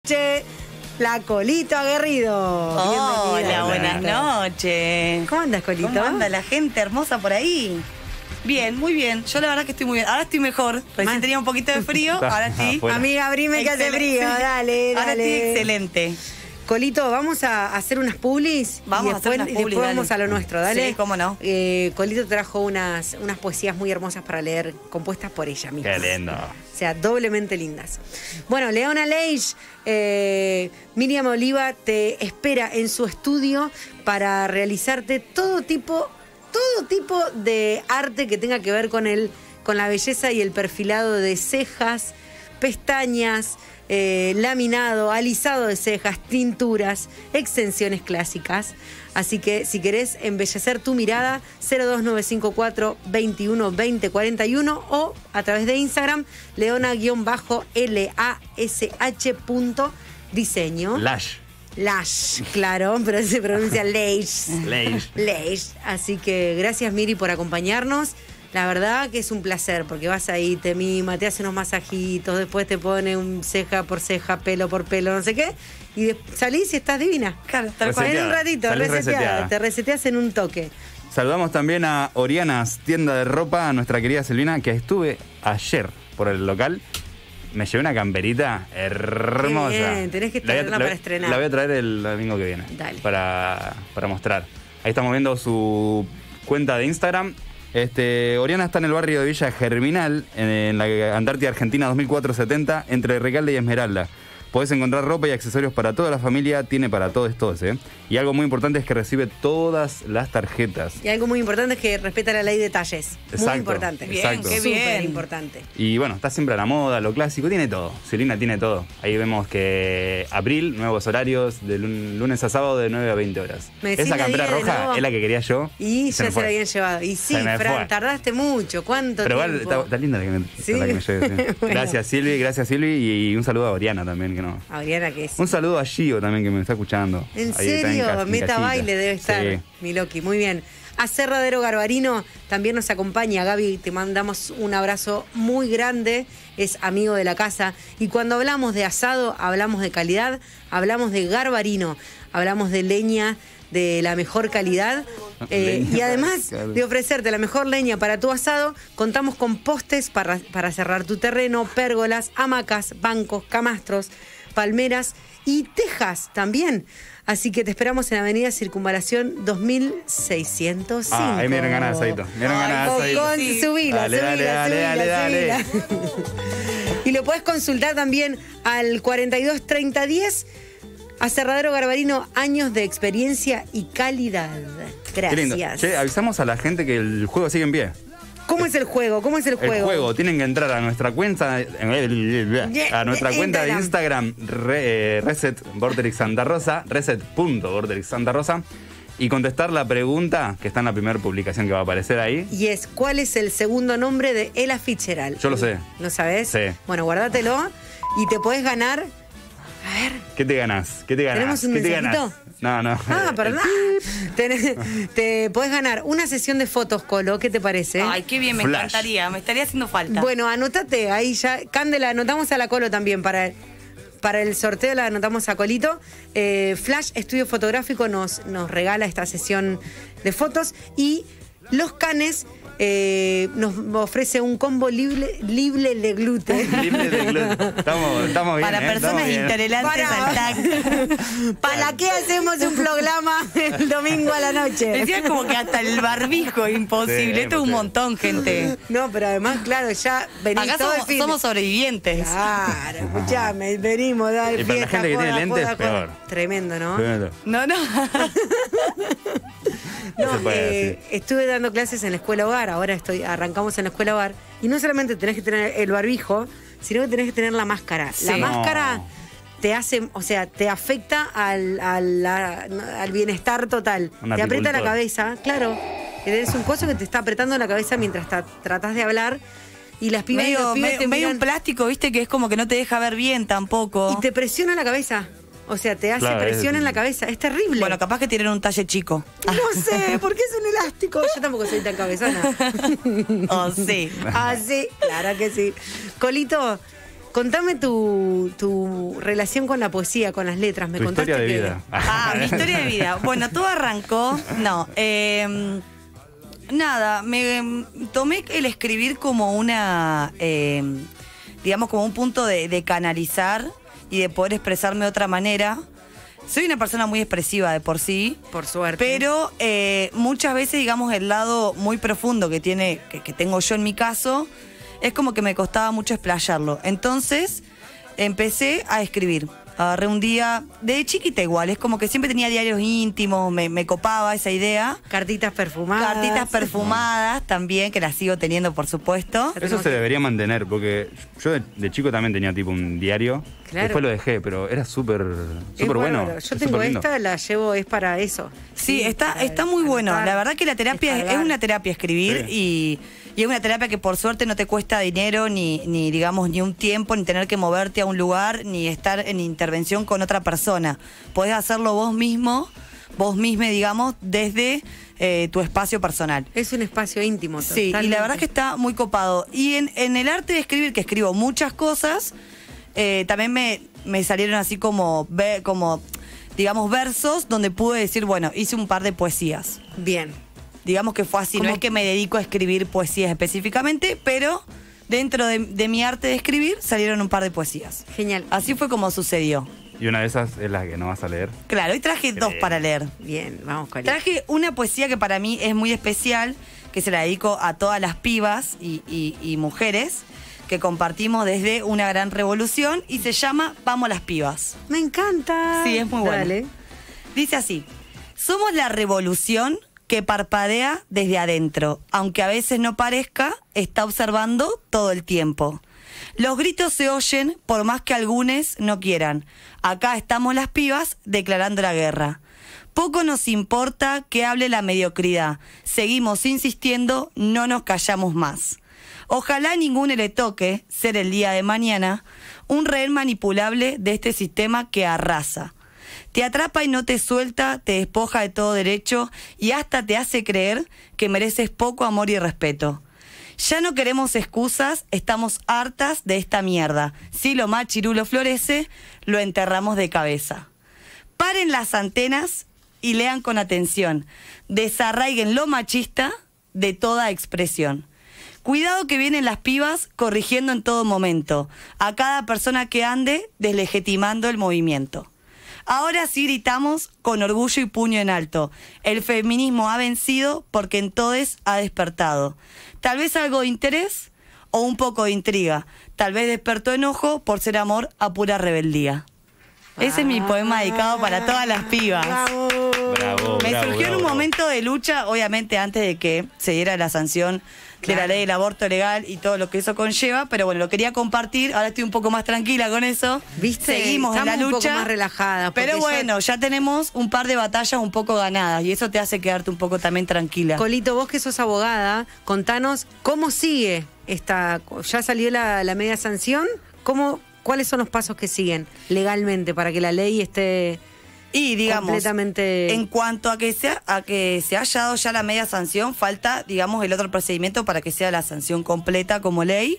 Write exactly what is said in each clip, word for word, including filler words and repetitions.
Che, la Colito Aguerrido. Hola, Bienvenida. buenas noches. ¿Cómo andas, Colito? ¿Cómo anda la gente hermosa por ahí? Bien, muy bien. Yo la verdad que estoy muy bien. Ahora estoy mejor. Recién Más. tenía un poquito de frío, ahora sí. Bueno. Amiga, abrime que hace Excelente. frío. Dale, dale. Ahora estoy excelente. Colito, vamos a hacer unas publis. Vamos y a hacer después, unas y publis, después dale. vamos a lo nuestro, dale. Sí, cómo no. Eh, Colito trajo unas, unas poesías muy hermosas para leer, compuestas por ella misma. Qué lindo. O sea, doblemente lindas. Bueno, Leona Leish, eh, Miriam Oliva te espera en su estudio para realizarte todo tipo, todo tipo de arte que tenga que ver con el, con la belleza y el perfilado de cejas, pestañas, eh, laminado, alisado de cejas, tinturas, extensiones clásicas. Así que si querés embellecer tu mirada, cero dos nueve cinco cuatro, veintiuno, veinte, cuarenta y uno o a través de Instagram, leona-L A S H punto diseño. Lash. Lash, claro, pero se pronuncia Leish. Leish. Leish. Así que gracias, Miri, por acompañarnos. La verdad que es un placer, porque vas ahí, te mima, te hace unos masajitos, después te pone un ceja por ceja, pelo por pelo, no sé qué, y de- salís y estás divina. Claro, tal cual. En un ratito, Salís reseteada, reseteada. te reseteas en un toque. Saludamos también a Oriana's tienda de ropa, a nuestra querida Silvina, que estuve ayer por el local. Me llevé una camperita hermosa. Qué bien, tenés que La voy a- traerla la- para estrenar. La voy a traer el domingo que viene. Dale. Para, para mostrar. Ahí estamos viendo su cuenta de Instagram. Este, Oriana está en el barrio de Villa Germinal, en la Antártida Argentina dos mil cuatrocientos setenta, entre Recalde y Esmeralda. Podés encontrar ropa y accesorios para toda la familia, tiene para todos todos, ¿eh? Y algo muy importante es que recibe todas las tarjetas. Y algo muy importante es que respeta la ley de talles. Muy Exacto, importante. Bien, exacto. qué Súper bien. importante. Y bueno, está siempre a la moda, lo clásico, tiene todo. Silvina tiene todo. Ahí vemos que abril, nuevos horarios, de lun- lunes a sábado de nueve a veinte horas. Medicina Esa campera día de roja nuevo. es la que quería yo. Y se ya me se fue. la habían llevado. Y sí, Se me Fran, fue. tardaste mucho. ¿Cuánto Pero igual tiempo? está, está linda la que me, Sí. la que me llevé, sí. Bueno. Gracias Silvi, gracias Silvi y un saludo a Oriana también, que no. Adriana, que es. Un saludo a Gio también que me está escuchando. ¿En Ahí está serio? ca- en Meta casita. baile debe estar, Sí. mi Loki. Muy bien. A Cerradero Garbarino también nos acompaña. Gaby, te mandamos un abrazo muy grande. Es amigo de la casa. Y cuando hablamos de asado, hablamos de calidad, hablamos de Garbarino, hablamos de leña de la mejor calidad. Eh, Leña y además para- de ofrecerte la mejor leña para tu asado, contamos con postes para, para cerrar tu terreno, pérgolas, hamacas, bancos, camastros, palmeras y tejas también. Así que te esperamos en Avenida Circunvalación dos mil seiscientos cinco. Ah, ahí me dieron ganas de asadito. Me dieron Ay, ganas de con- asadito. Con, Sí. subila, Dale, subila, dale, subila, dale, dale, subila. Y lo puedes consultar también al cuarenta y dos treinta diez. Aserradero Garbarino, años de experiencia y calidad. Qué lindo. Gracias. Che, avisamos a la gente que el juego sigue en pie. ¿Cómo es el juego? ¿Cómo es el juego? El juego, tienen que entrar a nuestra cuenta a nuestra cuenta de Instagram re- eh, Reset Borderix Santa Rosa, reset punto borderix Santa Rosa, y contestar la pregunta que está en la primera publicación que va a aparecer ahí. Y es, ¿cuál es el segundo nombre de Ella Fitzgerald? Yo lo sé. ¿Lo sabes? Sí. Bueno, guárdatelo y te podés ganar. A ver. ¿Qué te ganás? ¿Qué te ganás? ¿Tenemos un ¿Qué te mensajito? ganás? No, no. Ah, El- perdón. Tenés- te podés ganar una sesión de fotos, Colo. ¿Qué te parece? Ay, qué bien, me Flash. encantaría. Me estaría haciendo falta. Bueno, anótate ahí ya. Candela, anotamos a la Colo también para, para el sorteo, la anotamos a Colito. Eh, Flash Estudio Fotográfico nos, nos regala esta sesión de fotos y Los Canes eh, nos ofrece un combo libre, libre de gluten. Libre de gluten. Estamos, estamos bien. Para ¿eh? Estamos personas bien. intolerantes Para. al tacto. ¿Para qué hacemos un programa el domingo a la noche? Decía como que hasta el barbijo imposible. Sí, Esto es un imposible. montón, gente. No, pero además, claro, ya venís Acá todo el somos, fin. somos sobrevivientes. Claro, escuchame, venimos, dale, Y para la fiesta, gente que tiene joda, lentes, joda, peor. joda. Tremendo, ¿no? Bueno, No, no. No, se puede eh, estuve dando clases en la escuela hogar, ahora estoy, arrancamos en la escuela hogar, y no solamente tenés que tener el barbijo, sino que tenés que tener la máscara. La Sí. máscara No. te hace, o sea, te afecta al, al, la- al bienestar total. Un te aprieta la apicultor. cabeza, claro. Tenés un coso que te está apretando la cabeza mientras ta- tratás de hablar. Y las pibas y Medio, los pibes medio- te medio miran un plástico, viste, que es como que no te deja ver bien tampoco. y te presiona la cabeza. O sea, te hace Claro, presión es- en la cabeza. Es terrible. Bueno, capaz que tienen un talle chico. No sé, ¿por qué es un elástico? Yo tampoco soy tan cabezona. Oh, sí. Ah, sí, claro que sí. Colito, Contame tu, tu relación con la poesía, con las letras. Me Tu contaste historia de que- vida. Ah, mi historia de vida. Bueno, todo arrancó. No, eh, nada, me tomé el escribir como una, eh, digamos, como un punto de, de canalizar y de poder expresarme de otra manera. Soy una persona muy expresiva de por sí. Por suerte. Pero eh, muchas veces, digamos, el lado muy profundo que tiene, que, que tengo yo en mi caso, es como que me costaba mucho explayarlo. Entonces, empecé a escribir. Agarré un día, de chiquita igual, es como que siempre tenía diarios íntimos, me, me copaba esa idea. Cartitas perfumadas. Cartitas perfumadas también, que las sigo teniendo, por supuesto. Eso se debería mantener, porque yo de, de chico también tenía tipo un diario. Claro. Después lo dejé, pero era súper Es súper bueno. bárbaro. Yo es tengo súper lindo. esta, la llevo, es para eso. Sí, está, para está muy bueno. anotar, La verdad que la terapia es, es descargar. una terapia escribir y, y es una terapia que por suerte no te cuesta dinero, ni, ni digamos, ni un tiempo, ni tener que moverte a un lugar, ni estar en intervención con otra persona. Podés hacerlo vos mismo, vos misma, digamos, desde eh, tu espacio personal. Es un espacio íntimo. Sí, y totalmente. la verdad que está muy copado. Y en, en el arte de escribir, que escribo muchas cosas, eh, también me, me salieron así como, ve- como, digamos, versos donde pude decir, bueno, hice un par de poesías. Bien. Digamos que fue así, no Como- es que me dedico a escribir poesías específicamente, pero dentro de, de mi arte de escribir salieron un par de poesías. Genial. Así fue como sucedió. Y una de esas es la que no vas a leer. Claro, hoy traje dos Bien. para leer. Bien, vamos con ella. Traje una poesía que para mí es muy especial, que se la dedico a todas las pibas y, y- y mujeres que compartimos desde una gran revolución y se llama Vamos las pibas. Me encanta. Sí, es muy bueno. Dale. Dice así: somos la revolución que parpadea desde adentro, aunque a veces no parezca, está observando todo el tiempo. Los gritos se oyen por más que algunos no quieran. Acá estamos las pibas declarando la guerra. Poco nos importa que hable la mediocridad. Seguimos insistiendo, no nos callamos más. Ojalá a ninguno le toque ser el día de mañana un rehén manipulable de este sistema que arrasa. Te atrapa y no te suelta, te despoja de todo derecho y hasta te hace creer que mereces poco amor y respeto. Ya no queremos excusas, estamos hartas de esta mierda. Si lo machirulo florece, lo enterramos de cabeza. Paren las antenas y lean con atención. Desarraiguen lo machista de toda expresión. Cuidado que vienen las pibas corrigiendo en todo momento, a cada persona que ande deslegitimando el movimiento. Ahora sí gritamos con orgullo y puño en alto. El feminismo ha vencido porque en todes ha despertado. Tal vez algo de interés o un poco de intriga. Tal vez despertó enojo por ser amor a pura rebeldía. Ese es mi poema dedicado para todas las pibas. Bravo. Bravo, Me bravo, surgió en un bravo. momento de lucha, obviamente antes de que se diera la sanción de la Claro. ley del aborto legal y todo lo que eso conlleva, pero bueno, lo quería compartir, ahora estoy un poco más tranquila con eso. ¿Viste? Seguimos en la Estamos un lucha. poco más relajadas, porque Pero ya- bueno, ya tenemos un par de batallas un poco ganadas y eso te hace quedarte un poco también tranquila. Colito, vos que sos abogada, contanos cómo sigue esta. ¿Ya salió la, la media sanción? ¿Cómo, ¿Cuáles son los pasos que siguen legalmente para que la ley esté Y digamos, completamente. en cuanto a que sea, a que se haya dado ya la media sanción, falta, digamos, el otro procedimiento para que sea la sanción completa como ley.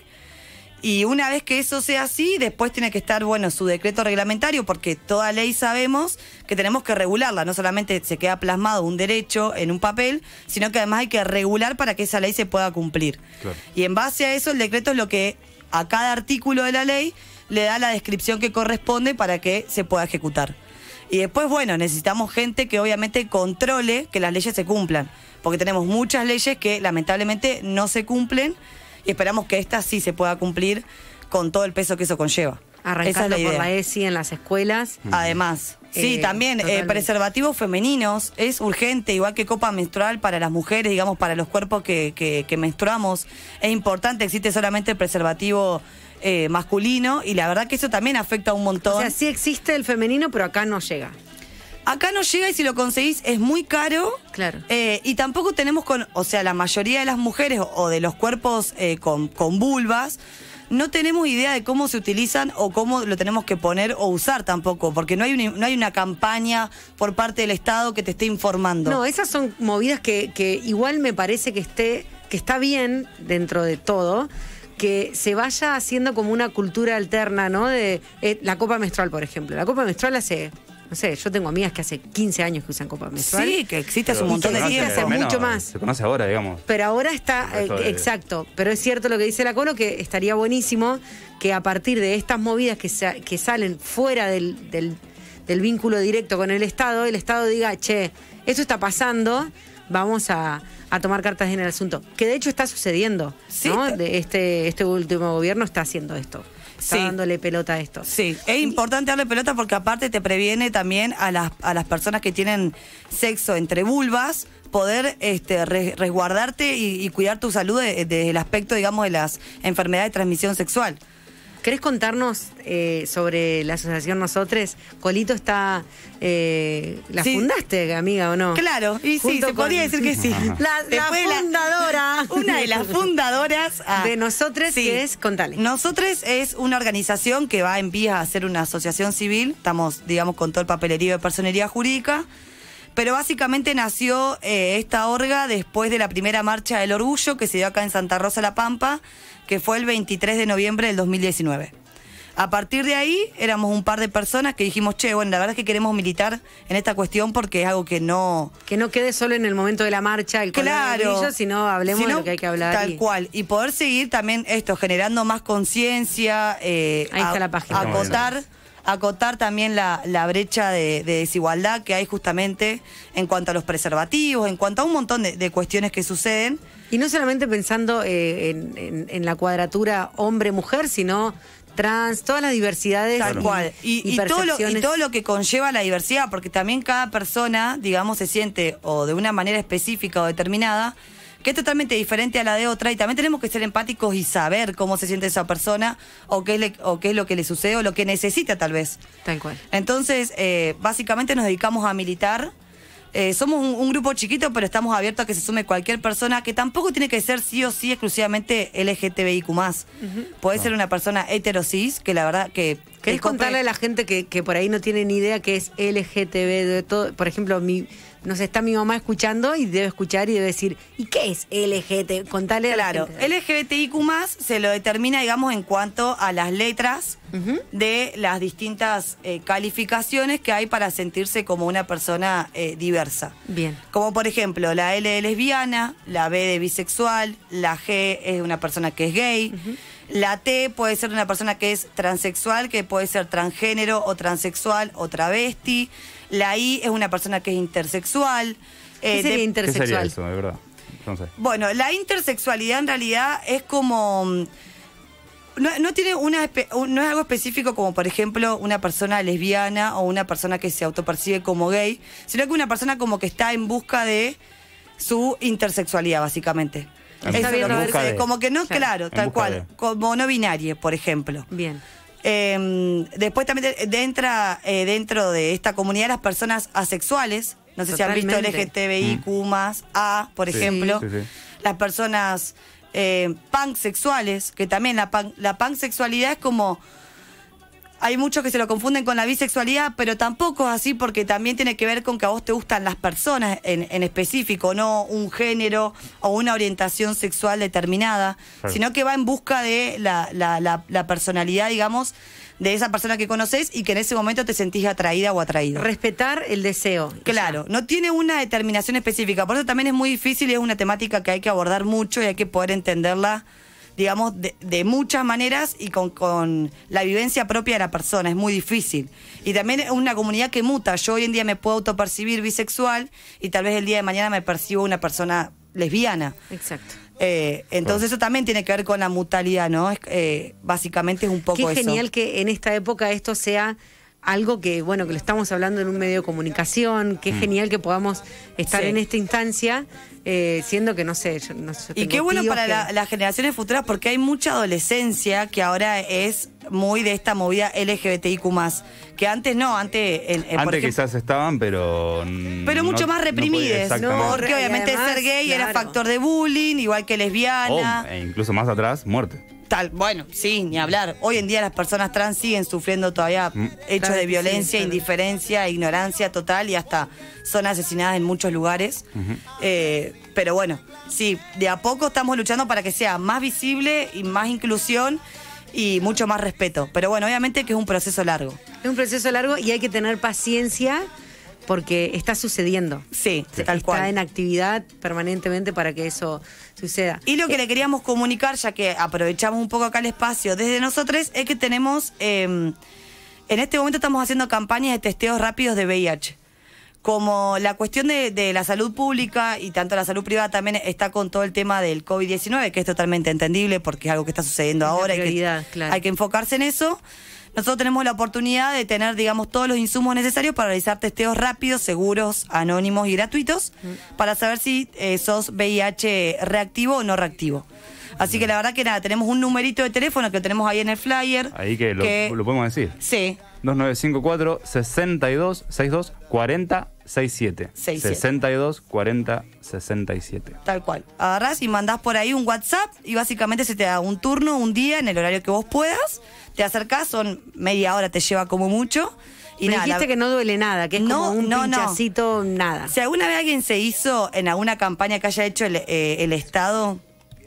Y una vez que eso sea así, después tiene que estar, bueno, su decreto reglamentario, porque toda ley sabemos que tenemos que regularla. No solamente se queda plasmado un derecho en un papel, sino que además hay que regular para que esa ley se pueda cumplir. Claro. Y en base a eso, el decreto es lo que a cada artículo de la ley le da la descripción que corresponde para que se pueda ejecutar. Y después, bueno, necesitamos gente que obviamente controle que las leyes se cumplan, porque tenemos muchas leyes que lamentablemente no se cumplen y esperamos que esta sí se pueda cumplir con todo el peso que eso conlleva. Arrancando Esa es la por idea. la E S I en las escuelas. Además, sí, Eh, también eh, totalmente. preservativos femeninos es urgente, igual que copa menstrual para las mujeres, digamos, para los cuerpos que, que, que menstruamos. Es importante, existe solamente el preservativo eh, masculino y la verdad que eso también afecta un montón. O sea, sí existe el femenino, pero acá no llega. Acá no llega y si lo conseguís es muy caro. Claro. Eh, y tampoco tenemos con, o sea, la mayoría de las mujeres o, o de los cuerpos eh, con, con vulvas, no tenemos idea de cómo se utilizan o cómo lo tenemos que poner o usar tampoco, porque no hay, un- no hay una campaña por parte del Estado que te esté informando. No, esas son movidas que, que igual me parece que esté, que está bien dentro de todo, que se vaya haciendo como una cultura alterna, ¿no? De eh, la copa menstrual, por ejemplo. La copa menstrual hace, no sé, yo tengo amigas que hace quince años que usan copa menstrual. Sí, que existe hace un Pero montón se de conoce tiempo. hace menos, mucho más. Se conoce ahora, digamos. Pero ahora está, El resto eh, de- exacto, pero es cierto lo que dice la Colo, que estaría buenísimo que a partir de estas movidas que, sa- que salen fuera del, del, del vínculo directo con el Estado, el Estado diga, che, esto está pasando, vamos a, a tomar cartas en el asunto. Que de hecho está sucediendo, Sí, ¿no? te- De este, este último gobierno está haciendo esto, está Sí. dándole pelota a esto. Sí, es importante darle pelota porque aparte te previene también a las, a las personas que tienen sexo entre vulvas poder este, re- resguardarte y, y cuidar tu salud de- desde el aspecto, digamos, de las enfermedades de transmisión sexual. ¿Querés contarnos eh, sobre la asociación Nosotres? Colito está... Eh, ¿La Sí. fundaste, amiga, o no? Claro, y sí, Junto se con- podría decir que sí. La, la Después de la- fundadora. Una de las fundadoras ah, De Nosotres, sí. que es, contale. Nosotres es una organización que va en vías a ser una asociación civil. Estamos, digamos, con todo el papelerío de personería jurídica. Pero básicamente nació eh, esta orga después de la primera marcha del orgullo que se dio acá en Santa Rosa La Pampa, que fue el veintitrés de noviembre del dos mil diecinueve. A partir de ahí éramos un par de personas que dijimos, che, bueno, la verdad es que queremos militar en esta cuestión porque es algo que no... Que no quede solo en el momento de la marcha el color Claro. amarillo, sino hablemos Sino, de lo que hay que hablar. Tal y- cual. Y poder seguir también esto, generando más conciencia. eh, Ahí está a- la página. Acotar, acotar también la, la brecha de, de desigualdad que hay justamente en cuanto a los preservativos, en cuanto a un montón de, de cuestiones que suceden. Y no solamente pensando eh, en, en- en la cuadratura hombre-mujer, sino trans, todas las diversidades. Tal y- cual. Y, y y todo lo, y percepciones. todo lo que conlleva la diversidad, porque también cada persona, digamos, se siente o de una manera específica o determinada, que es totalmente diferente a la de otra, y también tenemos que ser empáticos y saber cómo se siente esa persona, o qué es, le- o qué es lo que le sucede, o lo que necesita tal vez. Tal cual. Entonces, eh, básicamente nos dedicamos a militar. Eh, somos un, un grupo chiquito, pero estamos abiertos a que se sume cualquier persona, que tampoco tiene que ser sí o sí exclusivamente L G T B I Q más. Puede ser una persona heterosis, que la verdad que... ¿Querés que compre- contarle a la gente que, que por ahí no tiene ni idea qué es L G T B? De todo? Por ejemplo, mi, nos está mi mamá escuchando y debe escuchar y debe decir, ¿y qué es L G T B? Contale a la Claro, gente. L G B T I Q más se lo determina, digamos, en cuanto a las letras Ujú. de las distintas eh, calificaciones que hay para sentirse como una persona eh, diversa. Bien. Como por ejemplo, la L de lesbiana, la B de bisexual, la G es una persona que es gay, la T puede ser una persona que es transexual, que puede ser transgénero o transexual o travesti, la I es una persona que es intersexual. ¿Qué eh, sería de- ¿Qué intersexual? sería eso, de verdad? Entonces, bueno, la intersexualidad en realidad es como... mm, No, no tiene una espe- un- no es algo específico como, por ejemplo, una persona lesbiana o una persona que se autopercibe como gay, sino que una persona como que está en busca de su intersexualidad, básicamente. En Eso es busca lo que de- sucede. Como que no, Claro. claro, En tal busca cual, de. como no binaria, por ejemplo. Bien. Eh, después también de- de entra eh, dentro de esta comunidad las personas asexuales. No sé si han visto L Totalmente. G T B I Q más A, por Sí, ejemplo. sí, sí. Las personas eh, pansexuales, que también la, pan, la pansexualidad es como... Hay muchos que se lo confunden con la bisexualidad, pero tampoco es así porque también tiene que ver con que a vos te gustan las personas en, en específico, no un género o una orientación sexual determinada, Claro. sino que va en busca de la, la, la, la personalidad, digamos, de esa persona que conoces y que en ese momento te sentís atraída o atraído. Respetar el deseo. Claro, no tiene una determinación específica, por eso también es muy difícil y es una temática que hay que abordar mucho y hay que poder entenderla, digamos, de, de muchas maneras y con, con la vivencia propia de la persona, es muy difícil. Y también es una comunidad que muta, yo hoy en día me puedo autopercibir bisexual y tal vez el día de mañana me percibo una persona lesbiana. Exacto. Eh, entonces eso también tiene que ver con la mutualidad, ¿no? Es, eh, básicamente es un poco Qué eso. genial que en esta época esto sea algo que, bueno, que lo estamos hablando en un medio de comunicación. Qué genial que podamos estar Sí. en esta instancia, eh, siendo que, no sé, yo no sé. yo Y tengo qué bueno tíos para que- la- las generaciones futuras porque hay mucha adolescencia que ahora es muy de esta movida L G B T I Q más, que antes no, antes... en- en, por antes ejemplo, quizás estaban, pero... mm, pero no- mucho más no podía- reprimides, exactamente. porque Y obviamente además, ser gay era claro. factor de bullying, igual que O, lesbiana. e incluso más atrás, muerte. Tal, bueno, sí, ni hablar. Hoy en día las personas trans siguen sufriendo todavía Mm. hechos Claro de que violencia, sí, claro. indiferencia, ignorancia total y hasta son asesinadas en muchos lugares. Eh, pero bueno, sí, de a poco estamos luchando para que sea más visible y más inclusión y mucho más respeto. Pero bueno, obviamente que es un proceso largo. Es un proceso largo y hay que tener paciencia porque está sucediendo. Sí, tal Está cual. en actividad permanentemente para que eso suceda. Y lo que le queríamos comunicar, ya que aprovechamos un poco acá el espacio desde nosotros, es que tenemos, eh, en este momento estamos haciendo campañas de testeos rápidos de V I H. Como la cuestión de, de la salud pública y tanto la salud privada también está con todo el tema del COVID diecinueve, que es totalmente entendible porque es algo que está sucediendo Es la ahora y prioridad, que claro. hay que enfocarse en eso. Nosotros tenemos la oportunidad de tener, digamos, todos los insumos necesarios para realizar testeos rápidos, seguros, anónimos y gratuitos para saber si eh, sos V I H reactivo o no reactivo. Así que la verdad que nada, tenemos un numerito de teléfono que lo tenemos ahí en el flyer. Ahí que lo, lo podemos decir. Sí. dos nueve cinco cuatro, seis dos seis dos, cuatro cero seis siete. seis siete. seis dos, cuatro cero, seis siete. Tal cual. Agarrás y mandás por ahí un WhatsApp y básicamente se te da un turno, un día, en el horario que vos puedas. Te acercás, son media hora, te lleva como mucho. Y Me nada, dijiste la- que no duele nada, que es No, como un no, no. pinchacito, nada. Si alguna vez alguien se hizo en alguna campaña que haya hecho el, eh, el Estado,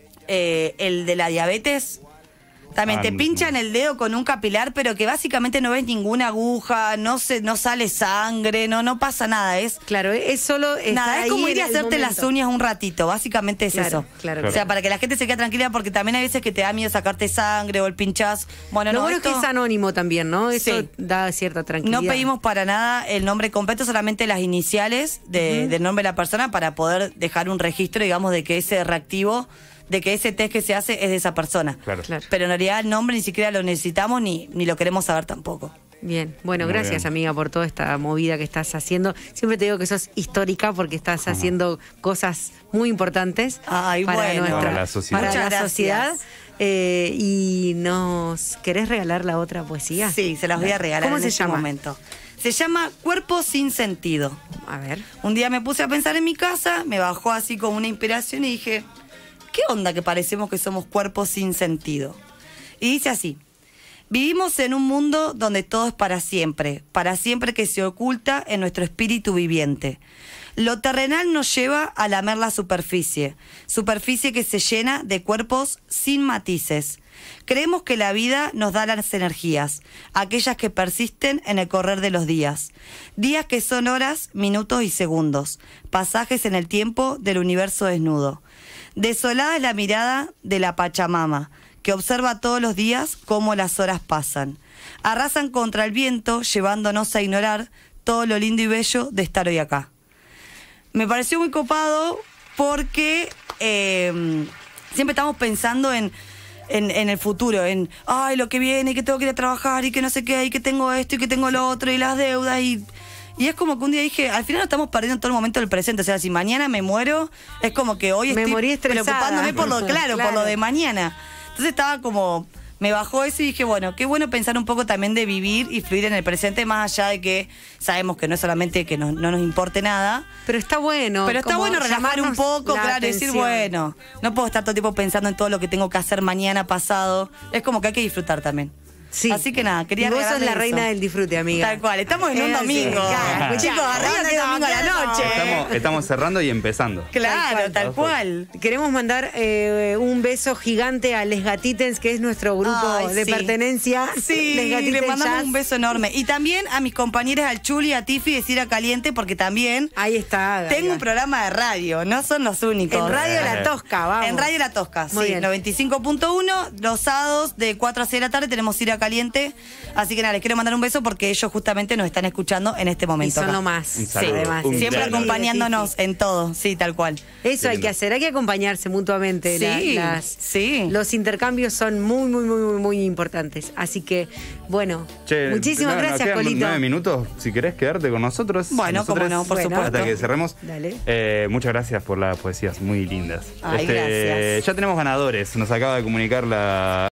eh, el de la diabetes, también Ah, te no. pinchan el dedo con un capilar, pero que básicamente no ves ninguna aguja, no se, no sale sangre, no, no pasa nada. Es Claro, es solo estar nada, es ahí como en ir a el hacerte las momento. uñas un ratito, básicamente es Claro, eso. claro, O sea, claro. para que la gente se quede tranquila, porque también hay veces que te da miedo sacarte sangre o el pinchazo. Bueno, Lo no, bueno esto- es que es anónimo también, ¿no? Eso Sí. da cierta tranquilidad. no pedimos para nada el nombre completo, solamente las iniciales de- del nombre de la persona para poder dejar un registro, digamos, de que ese reactivo, de que ese test que se hace es de esa persona. Claro. Claro. Pero en realidad el nombre ni siquiera lo necesitamos ni, ni lo queremos saber tampoco. Bien, bueno, Muy gracias bien. amiga por toda esta movida que estás haciendo. Siempre te digo que sos histórica porque estás haciendo cosas muy importantes Ay, para, bueno. nuestra, Para la sociedad. para Muchas la gracias. sociedad. Eh, y nos querés regalar la otra poesía. Sí, se las voy a regalar ¿Cómo en se este llama? momento. Se llama Cuerpo sin sentido. A ver. Un día me puse a pensar en mi casa, me bajó así como una inspiración y dije, ¿qué onda que parecemos que somos cuerpos sin sentido? Y dice así, vivimos en un mundo donde todo es para siempre, para siempre que se oculta en nuestro espíritu viviente. Lo terrenal nos lleva a lamer la superficie, superficie que se llena de cuerpos sin matices. Creemos que la vida nos da las energías, aquellas que persisten en el correr de los días. Días que son horas, minutos y segundos, pasajes en el tiempo del universo desnudo. Desolada es la mirada de la Pachamama, que observa todos los días cómo las horas pasan. Arrasan contra el viento, llevándonos a ignorar todo lo lindo y bello de estar hoy acá. Me pareció muy copado porque eh, siempre estamos pensando en, en, en el futuro, en, ay, lo que viene, y que tengo que ir a trabajar, y que no sé qué, y que tengo esto, y que tengo lo otro, y las deudas, y... Y es como que un día dije, al final no estamos perdiendo todo el momento del presente. O sea, si mañana me muero, es como que hoy Me estoy morí estresada. preocupándome por lo, claro, por Claro. lo de mañana. Entonces estaba como, me bajó eso y dije, bueno, qué bueno pensar un poco también de vivir y fluir en el presente, más allá de que sabemos que no es solamente que no, no nos importe nada. Pero está bueno. Pero está como bueno relajar un llamarnos poco, la claro, decir, atención. bueno, no puedo estar todo el tiempo pensando en todo lo que tengo que hacer mañana, pasado. Es como que hay que disfrutar también. Sí. Así que nada, quería Y vos sos regalarle la eso. reina del disfrute, amiga. Tal cual, estamos en un Eh, sí, domingo. claro, Chicos, escuchá, arriba ¿dónde que es domingo a la estamos? noche. Estamos, estamos cerrando y empezando. Claro, tal cual. Queremos mandar eh, un beso gigante a Les Gatitens, que es nuestro grupo Ay, de sí. pertenencia. Sí, Les Gatitens le mandamos Jazz. un beso enorme. Y también a mis compañeras, al Chuli, a Tiffy, de Cira Caliente, porque también Ahí está. tengo Gaga. un programa de radio, no son los únicos. En Radio La Tosca, vamos. En Radio La Tosca, Muy sí, bien. noventa y cinco punto uno, los sábados de cuatro a seis de la tarde tenemos Cira Caliente, así que nada, les quiero mandar un beso porque ellos justamente nos están escuchando en este Y momento. son acá. lo más. Un saludo. Además, Un sí. Siempre Claro. acompañándonos en todo, sí, tal cual. Eso hay que hacer, hay que acompañarse mutuamente. Sí, la- las- sí. Los intercambios son muy, muy, muy, muy, muy importantes. Así que, bueno, Che, muchísimas no, nos gracias, quedan Colito. nueve minutos. Si querés quedarte con nosotros. Bueno, nosotros, cómo no, por Bueno. supuesto. Hasta que cerremos. Dale. Eh, muchas gracias por las poesías muy lindas. Ay, gracias. Ya tenemos ganadores. Nos acaba de comunicar la